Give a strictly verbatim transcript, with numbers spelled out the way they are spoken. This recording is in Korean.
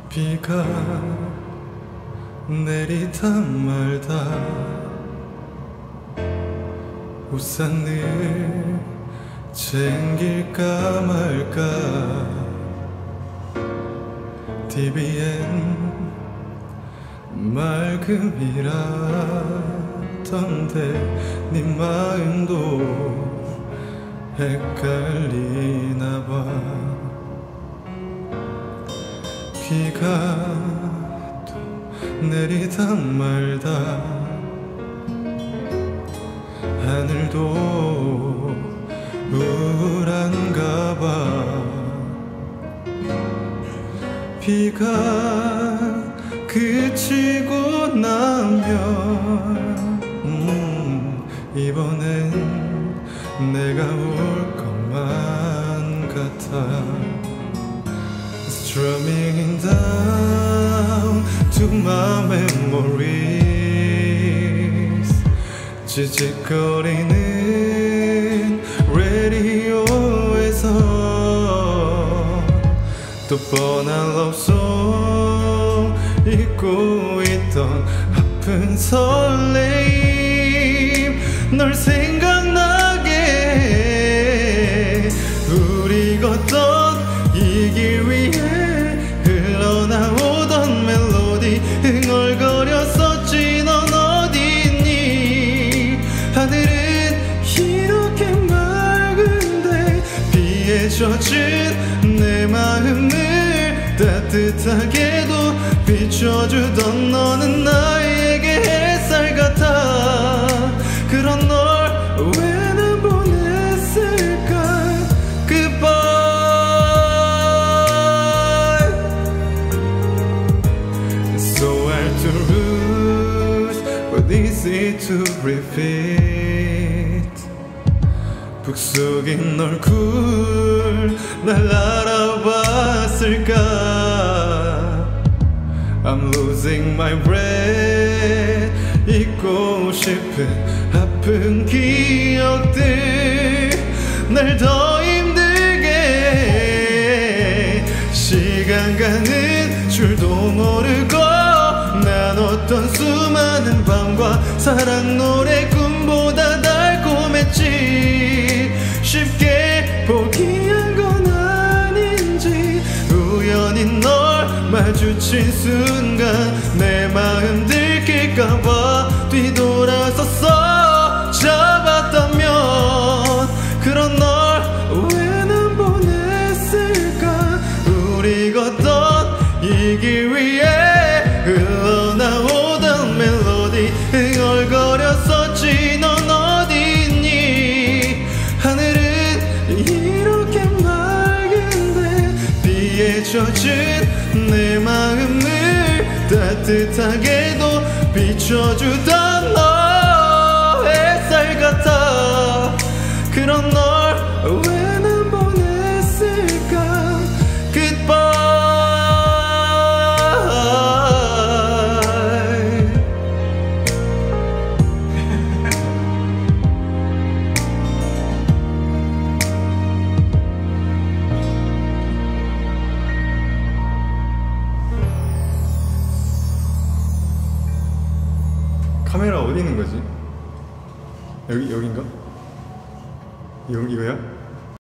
비가 내리다 말다 우산을 챙길까 말까 티비엔 맑음이라던데 네 마음도 헷갈리나봐. 비가 또 내리다 말다 하늘도 우울한가 봐. 비가 그치고 나면 음, 이번엔 내가 올 것만 같아. Strumming down to my memories 찌직거리는 라디오에서 또 뻔한 러브송 잊고 있던 아픈 설레임 널 생각나게 해. 우리 걷던 이 길 위에 흘러나오던 멜로디 흥얼거렸었지. 넌 어디 있니? 하늘은 이렇게 맑은데 비에 젖은 내 마음을 따뜻하게도 비춰주던 너는 나에게 햇살 같아. 그런 널 왜 난 보냈을까. Goodbye. So hard to lose but easy to repeat. 북속인 얼굴 날 알아봤을까. I'm losing my breath. 잊고 싶은 아픈 기억들 날 더 힘들게 해. 시간 가는 줄도 모르고 나눴던 수많은 밤과 사랑 노래 꿈보다 달콤했지. 쉽게 포기한 건 아닌지 우연히 널 마주친 순간 내 마음 들킬까봐 뒤돌아섰어. 잡았다면 그런 널 왜 난 보냈을까. 우리 걷던 이 길 위에 흘러나오던 멜로디 흥얼거렸었지. 넌 어디 있니? 하늘은 이렇게 맑은데 비에 젖은 내 마음을 따뜻하게도 비춰주던 너 햇살 같아. 그런 널 왜 난 보냈을까. Goodbye. 카메라 어디 있는 거지? 여기, 여긴가? 여, 이거야?